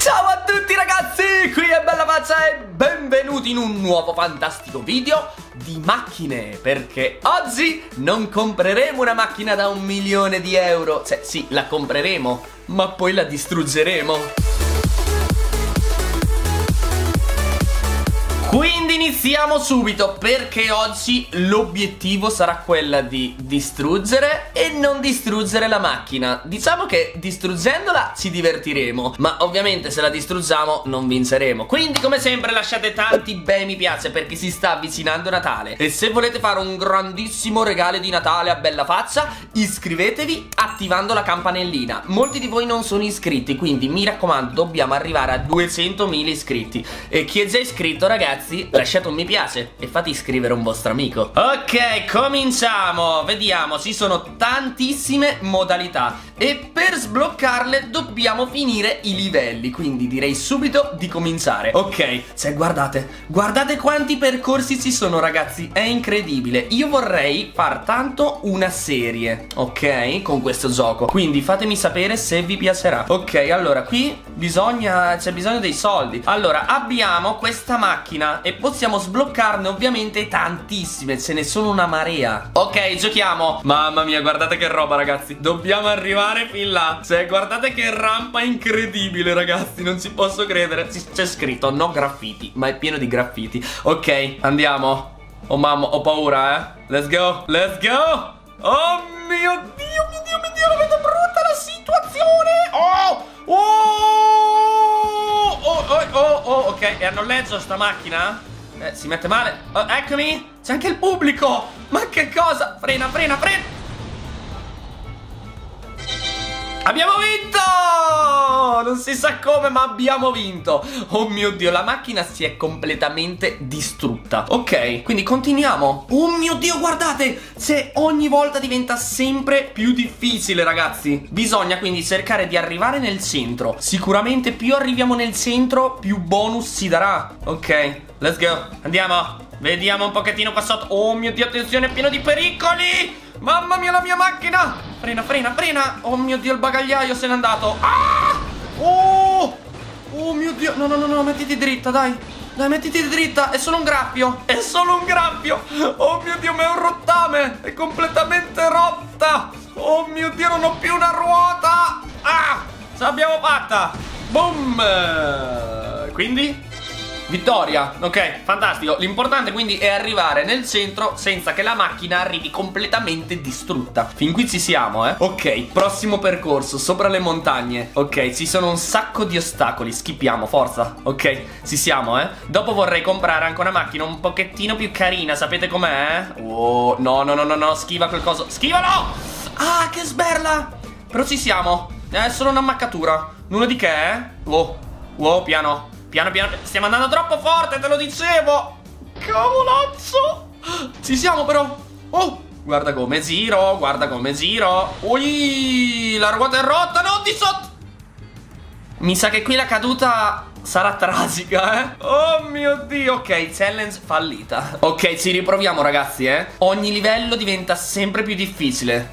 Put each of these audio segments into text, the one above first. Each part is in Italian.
Ciao a tutti ragazzi, qui è Bellafaccia e benvenuti in un nuovo fantastico video di macchine. Perché oggi non compreremo una macchina da 1 milione di euro. Cioè sì, la compreremo, ma poi la distruggeremo. Quindi iniziamo subito, perché oggi l'obiettivo sarà quella di distruggere e non distruggere la macchina. Diciamo che distruggendola ci divertiremo, ma ovviamente se la distruggiamo non vinceremo. Quindi come sempre lasciate tanti bei mi piace, perché si sta avvicinando Natale. E se volete fare un grandissimo regalo di Natale a Bellafaccia, iscrivetevi attivando la campanellina. Molti di voi non sono iscritti, quindi mi raccomando, dobbiamo arrivare a 200.000 iscritti. E chi è già iscritto, ragazzi, lasciate un mi piace e fate iscrivere un vostro amico. Ok, cominciamo. Vediamo, ci sono tantissime modalità e per sbloccarle dobbiamo finire i livelli, quindi direi subito di cominciare. Ok, cioè guardate quanti percorsi ci sono, ragazzi, è incredibile. Io vorrei far tanto una serie, ok, con questo gioco, quindi fatemi sapere se vi piacerà. Ok, allora qui c'è bisogno dei soldi. Allora abbiamo questa macchina e possiamo sbloccarne ovviamente tantissime, ce ne sono una marea. Ok, giochiamo. Mamma mia, guardate che roba, ragazzi, dobbiamo arrivare fin là. Cioè guardate che rampa incredibile, ragazzi, non ci posso credere. C'è scritto no graffiti, ma è pieno di graffiti. Ok, andiamo. Oh mamma, ho paura, Let's go, let's go. Oh mio Dio, la vedo brutta la situazione. Ok, è a noleggio sta macchina? Si mette male. Eccomi, c'è anche il pubblico. Ma che cosa? Frena. Abbiamo vinto! Non si sa come, ma abbiamo vinto. Oh mio Dio, la macchina si è completamente distrutta. Ok, quindi continuiamo. Oh mio Dio, guardate, se ogni volta diventa sempre più difficile, ragazzi. Bisogna quindi cercare di arrivare nel centro. Sicuramente più arriviamo nel centro, più bonus ci darà. Ok, let's go, andiamo. Vediamo un pochettino qua sotto. Oh mio Dio, attenzione, è pieno di pericoli. Mamma mia, la mia macchina. Frena. Oh mio Dio, il bagagliaio se n'è andato. Oh mio Dio. No, mettiti dritta, dai, mettiti dritta. È solo un graffio. Oh mio Dio, ma è un rottame. È completamente rotta. Oh mio Dio, non ho più una ruota. Ce l'abbiamo fatta. Boom. Quindi vittoria, ok, fantastico. L'importante quindi è arrivare nel centro senza che la macchina arrivi completamente distrutta. Fin qui ci siamo, Ok, prossimo percorso, sopra le montagne. Ok, ci sono un sacco di ostacoli, schippiamo, forza. Ok, ci siamo, Dopo vorrei comprare anche una macchina un pochettino più carina, sapete com'è? Oh, no, schiva quel coso. Schivalo! Ah, che sberla! Però ci siamo, è solo un'ammaccatura. Nulla di che, Wow, piano, stiamo andando troppo forte, te lo dicevo. Cavolazzo. Ci siamo però. Oh, guarda come giro. Ui, la ruota è rotta, no, di sotto. Mi sa che qui la caduta sarà tragica, Oh mio Dio. Ok, challenge fallita. Ok, ci riproviamo, ragazzi, Ogni livello diventa sempre più difficile.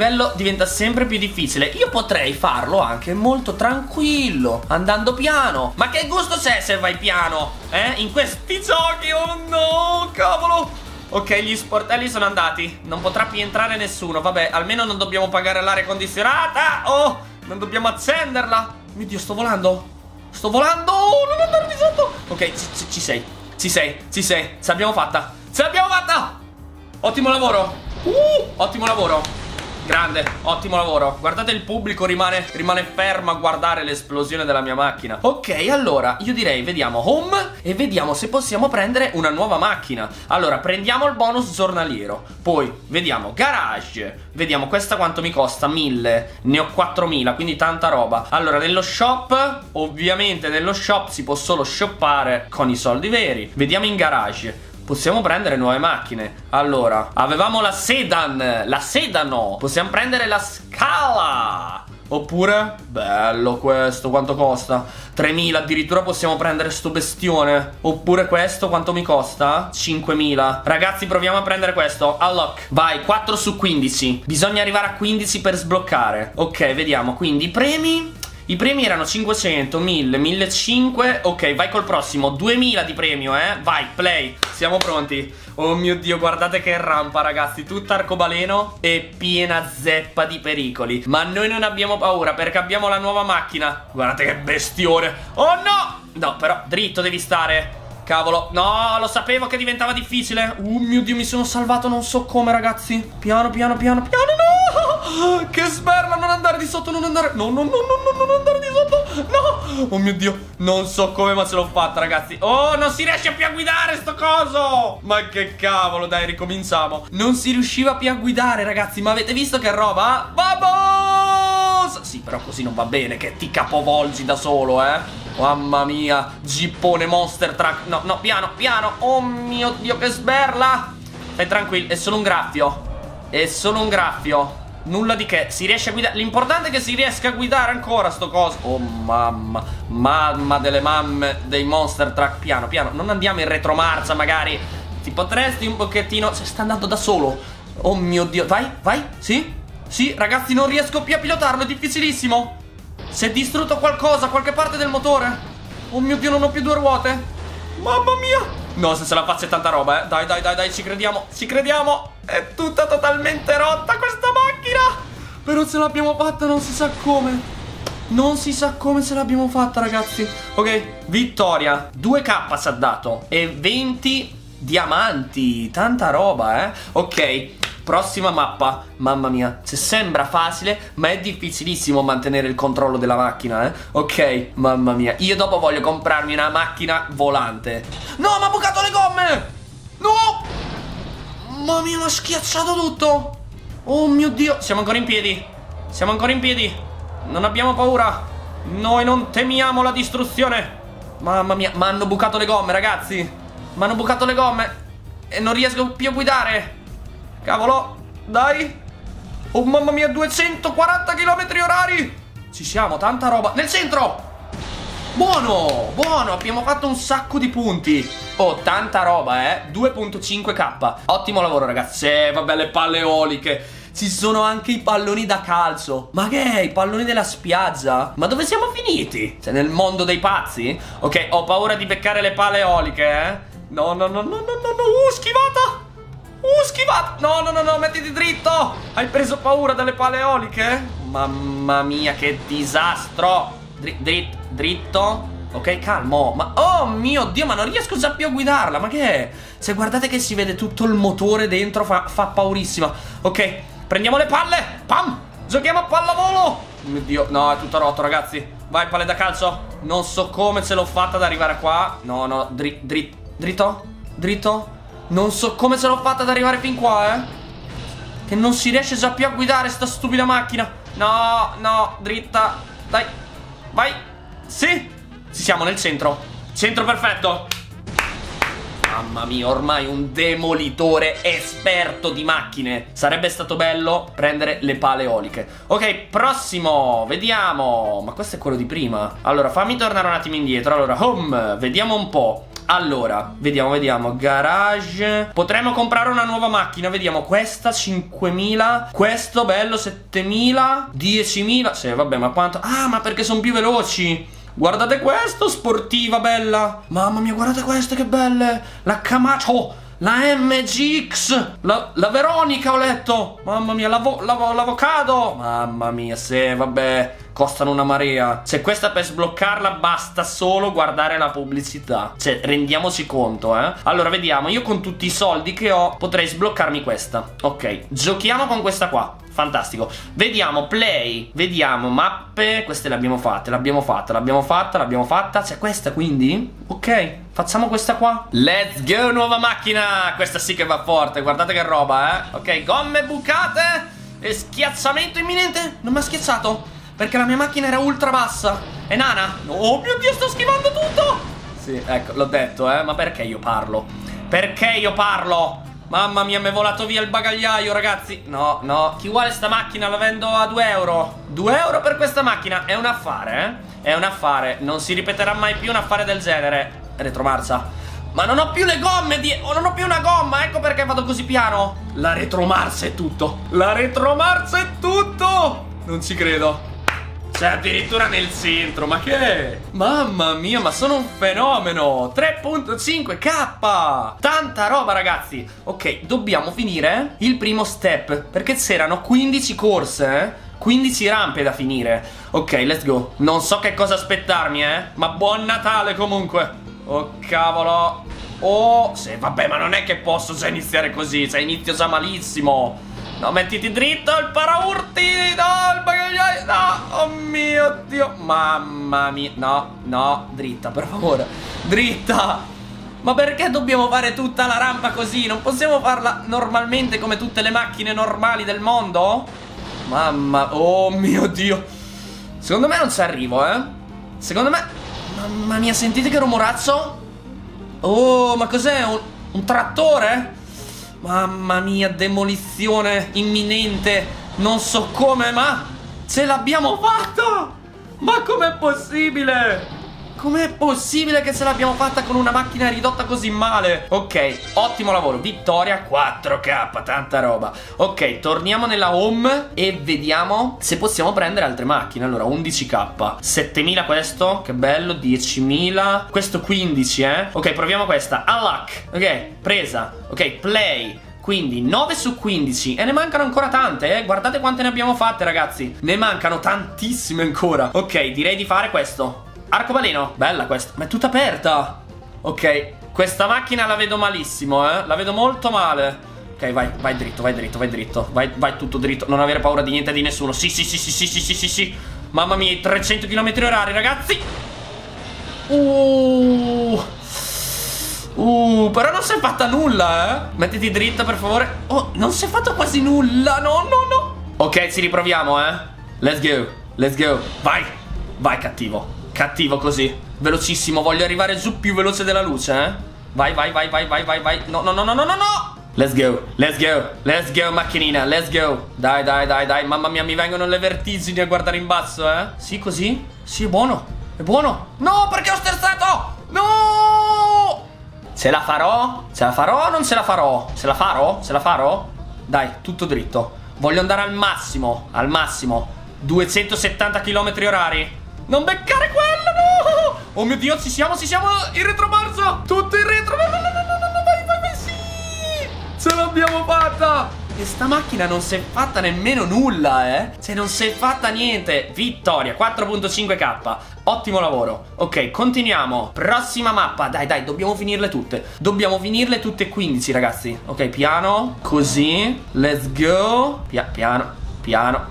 Io potrei farlo anche molto tranquillo, andando piano. Ma che gusto c'è se vai piano, in questi giochi? Oh no, cavolo. Ok, gli sportelli sono andati. Non potrà più entrare nessuno. Vabbè, almeno non dobbiamo pagare l'aria condizionata. Oh, non dobbiamo accenderla. Mio Dio, sto volando. Non andare di sotto. Ok, ci sei. Ce l'abbiamo fatta. Ottimo lavoro. Grande, ottimo lavoro. Guardate, il pubblico rimane fermo a guardare l'esplosione della mia macchina. Ok, allora io direi vediamo home e vediamo se possiamo prendere una nuova macchina. Allora prendiamo il bonus giornaliero. Poi vediamo garage. Vediamo questa quanto mi costa, 1000. Ne ho 4000, quindi tanta roba. Allora nello shop, ovviamente nello shop si può solo shoppare con i soldi veri. Vediamo in garage. Possiamo prendere nuove macchine. Allora, avevamo la sedan. Possiamo prendere la Scala. Oppure, bello questo, quanto costa? 3000, addirittura possiamo prendere sto bestione. Oppure questo, quanto mi costa? 5000. Ragazzi, proviamo a prendere questo, unlock. Vai, 4 su 15. Bisogna arrivare a 15 per sbloccare. Ok, vediamo, quindi i premi I premi erano 500, 1000, 1500. Ok, vai col prossimo. 2000 di premio, vai, play. Siamo pronti. Oh mio Dio, guardate che rampa, ragazzi. Tutta arcobaleno e piena zeppa di pericoli. Ma noi non abbiamo paura perché abbiamo la nuova macchina. Guardate che bestione. Oh no! No, però dritto devi stare. Cavolo, no, lo sapevo che diventava difficile. Oh mio Dio, mi sono salvato non so come, ragazzi. Piano, piano, piano, piano, no! Che sberla, non andare di sotto, non andare. No, no, no, no, no, non andare di sotto. No! Oh mio Dio, non so come, ma ce l'ho fatta, ragazzi. Oh, non si riesce più a guidare sto coso. Ma che cavolo, dai, ricominciamo. Non si riusciva più a guidare, ragazzi. Ma avete visto che roba? Vamos! Sì, però così non va bene, che ti capovolgi da solo, Mamma mia, gippone monster truck. No, no, piano, piano. Oh mio Dio, che sberla. Stai tranquillo, è solo un graffio. È solo un graffio. Nulla di che, si riesce a guidare. L'importante è che si riesca a guidare ancora sto coso. Oh mamma, mamma delle mamme dei monster truck. Piano, piano, non andiamo in retromarcia magari. Ti potresti un pochettino. Se sta andando da solo. Oh mio Dio, vai, vai, sì, sì, ragazzi, non riesco più a pilotarlo, è difficilissimo. Si è distrutto qualcosa, qualche parte del motore. Oh mio Dio, non ho più due ruote. Mamma mia. No, se la faccia è tanta roba, Dai, dai, dai, dai, ci crediamo, ci crediamo. È tutta totalmente rotta questa macchina. Però ce l'abbiamo fatta, non si sa come. Non si sa come ce l'abbiamo fatta, ragazzi. Ok, vittoria. 2K ci ha dato. E 20 diamanti. Tanta roba, Ok, prossima mappa. Mamma mia, se sembra facile, ma è difficilissimo mantenere il controllo della macchina, Ok, mamma mia. Io dopo voglio comprarmi una macchina volante. No, mi ha bucato le gomme. No. Mamma mia, mi ha schiacciato tutto. Oh mio Dio, siamo ancora in piedi. Siamo ancora in piedi. Non abbiamo paura. Noi non temiamo la distruzione. Mamma mia, mi hanno bucato le gomme, ragazzi. Mi hanno bucato le gomme e non riesco più a guidare. Cavolo, dai. Oh mamma mia, 240 km/h. Ci siamo, tanta roba. Nel centro. Buono, buono, abbiamo fatto un sacco di punti. Oh, tanta roba, 2.5k. Ottimo lavoro, ragazzi. Vabbè, le palle eoliche. Ci sono anche i palloni da calcio. Ma che è? I palloni della spiaggia? Ma dove siamo finiti? Cioè, nel mondo dei pazzi? Ok, ho paura di beccare le palle eoliche, No, no, no, no, no, no, schivata. Schivata. No, no, no, no, mettiti dritto. Hai preso paura delle palle eoliche? Mamma mia, che disastro. Dritto. Ok, calmo. Ma oh mio Dio, ma non riesco già più a guidarla. Ma che è? Se guardate che si vede tutto il motore dentro, fa paurissima. Ok, prendiamo le palle. Pam. Giochiamo a pallavolo. Oh mio Dio, no, è tutto rotto, ragazzi. Vai, palle da calcio. Non so come ce l'ho fatta ad arrivare qua. No, no, dritto. Dritto. Non so come ce l'ho fatta ad arrivare fin qua, Che non si riesce già più a guidare sta stupida macchina. No, no, dritta. Dai, vai. Sì, ci siamo nel centro. Centro perfetto. Mamma mia, ormai un demolitore esperto di macchine. Sarebbe stato bello prendere le pale eoliche. Ok, prossimo, vediamo. Ma questo è quello di prima. Allora, fammi tornare un attimo indietro. Allora, home, vediamo un po'. Allora, vediamo, garage. Potremmo comprare una nuova macchina, vediamo, questa 5.000. Questo bello 7.000. 10.000. Sì, vabbè, ma quanto? Ah, ma perché sono più veloci. Guardate questo, sportiva, bella. Mamma mia, guardate queste che belle. La Camacho, la MGX, la Veronica ho letto. Mamma mia, l'avocado. Mamma mia, sì, vabbè, costano una marea. Se questa per sbloccarla basta solo guardare la pubblicità. Cioè, rendiamoci conto, Allora, vediamo, io con tutti i soldi che ho potrei sbloccarmi questa. Ok, giochiamo con questa qua. Fantastico. Vediamo play. Vediamo mappe. Queste le abbiamo fatte. L'abbiamo fatta. C'è questa quindi? Ok, facciamo questa qua. Let's go, nuova macchina. Questa sì che va forte. Guardate che roba, Ok, gomme bucate e schiacciamento imminente. Non mi ha schiacciato perché la mia macchina era ultra bassa. È nana. Oh mio Dio, sto schivando tutto. Sì, ecco, l'ho detto, ma perché io parlo? Perché io parlo? Mamma mia, mi è volato via il bagagliaio, ragazzi. No, no, chi vuole sta macchina la vendo a 2 euro. 2 euro per questa macchina. È un affare, È un affare. Non si ripeterà mai più un affare del genere. Retromarcia. Ma non ho più le gomme non ho più una gomma. Ecco perché vado così piano. La retromarcia è tutto. La retromarcia è tutto. Non ci credo. Cioè addirittura nel centro, ma che è? Mamma mia, ma sono un fenomeno. 3.5k. Tanta roba ragazzi. Ok, dobbiamo finire il primo step, perché c'erano 15 corse, 15 rampe da finire. Ok, let's go. Non so che cosa aspettarmi, ma buon Natale comunque. Oh cavolo. Oh, sì, vabbè, ma non è che posso già iniziare così. Cioè inizio già malissimo. No, mettiti dritto il paraurti. No, il bagagliaio. No, oh mio Dio. Mamma mia. No, no, dritta, per favore. Dritta. Ma perché dobbiamo fare tutta la rampa così? Non possiamo farla normalmente come tutte le macchine normali del mondo? Mamma, oh mio Dio. Secondo me non ci arrivo, Secondo me. Mamma mia, sentite che rumorazzo? Oh, ma cos'è? Un trattore? Mamma mia, demolizione imminente. Non so come, ma ce l'abbiamo fatta! Ma com'è possibile? Com'è possibile che ce l'abbiamo fatta con una macchina ridotta così male? Ok, ottimo lavoro, vittoria, 4k, tanta roba. Ok, torniamo nella home e vediamo se possiamo prendere altre macchine. Allora, 11k, 7000 questo, che bello, 10.000. Questo 15, Ok, proviamo questa, unlock. Ok, presa, ok, play. Quindi 9 su 15. E ne mancano ancora tante, Guardate quante ne abbiamo fatte, ragazzi. Ne mancano tantissime ancora. Ok, direi di fare questo. Arcobaleno, bella questa, ma è tutta aperta. Ok, questa macchina la vedo malissimo, la vedo molto male. Ok, vai dritto, vai dritto, vai dritto. Vai tutto dritto, non avere paura di niente e di nessuno. Sì. Mamma mia, 300 km/h, ragazzi. Però non si è fatta nulla, Mettiti dritta, per favore. Oh, non si è fatto quasi nulla, no. Ok, ci riproviamo, Let's go, vai cattivo. Cattivo così, velocissimo, voglio arrivare giù più veloce della luce, Vai. No. Let's go, macchinina, let's go. Dai, mamma mia, mi vengono le vertigini a guardare in basso, Sì, così? Sì, è buono. No, perché ho sterzato? No! Ce la farò o non ce la farò? Ce la farò? Dai, tutto dritto. Voglio andare al massimo. 270 km/h. Non beccare quello, no! Oh mio Dio, ci siamo, il retromarcia! Tutto in retro, no, vai, sì! Ce l'abbiamo fatta! E sta macchina non si è fatta nemmeno nulla, Cioè non si è fatta niente. Vittoria, 4.5k. Ottimo lavoro. Ok, continuiamo. Prossima mappa. Dai, dobbiamo finirle tutte. 15, ragazzi. Ok, piano, così. Let's go. Piano.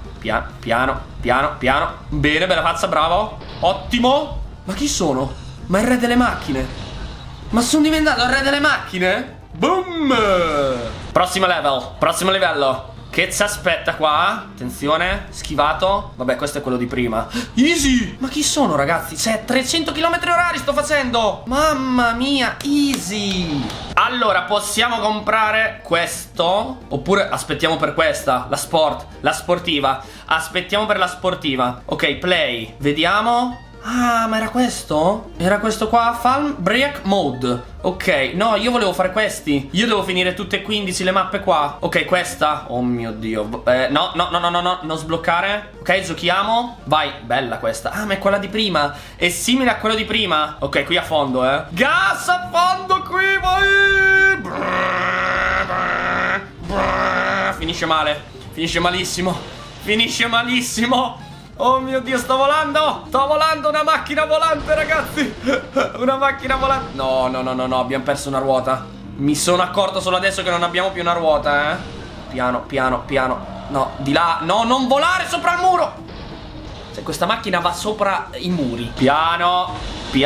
Bene, bella faccia, bravo. Ottimo. Ma chi sono? Ma il re delle macchine. Ma sono diventato il re delle macchine? Boom. Prossimo livello. Che ci aspetta qua? Attenzione, schivato. Vabbè, questo è quello di prima. Easy. Ma chi sono, ragazzi? Cioè, 300 km/h sto facendo. Mamma mia, easy. Allora, possiamo comprare questo? Oppure aspettiamo per questa, la sportiva. Aspettiamo per la sportiva. Ok, play, vediamo. Ah, ma era questo? Era questo qua, Farm Break Mode. Ok, no, io volevo fare questi. Io devo finire tutte e 15 le mappe qua. Ok, questa. Oh mio Dio. No, non sbloccare. Ok, giochiamo. Vai, bella questa. Ah, ma è quella di prima. È simile a quello di prima. Ok, qui a fondo, Gas a fondo qui, vai. Finisce male. Finisce malissimo. Oh mio Dio, sto volando, una macchina volante, ragazzi. Una macchina volante. No, abbiamo perso una ruota. Mi sono accorto solo adesso che non abbiamo più una ruota, Piano. No, di là. No, non volare sopra il muro. Cioè, questa macchina va sopra i muri. Piano. Sì,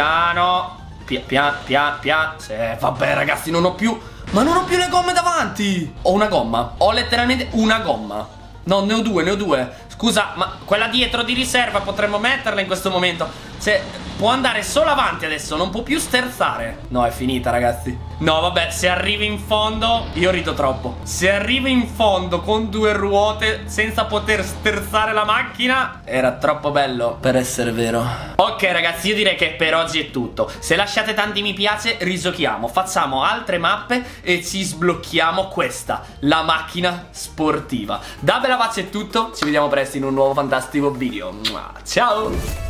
vabbè, ragazzi, non ho più. Ma non ho più le gomme davanti. Ho una gomma. Ho letteralmente una gomma. No, ne ho due. Scusa, ma quella dietro di riserva potremmo metterla in questo momento. Cioè, può andare solo avanti adesso, non può più sterzare. No, è finita, ragazzi. No, vabbè, se arrivi in fondo, io rido troppo. Se arrivi in fondo con 2 ruote senza poter sterzare la macchina, era troppo bello per essere vero. Ok, ragazzi, io direi che per oggi è tutto. Se lasciate tanti mi piace, risocchiamo, facciamo altre mappe e ci sblocchiamo questa, la macchina sportiva. Da Bella Faccia è tutto, ci vediamo presto in un nuovo fantastico video. Ciao!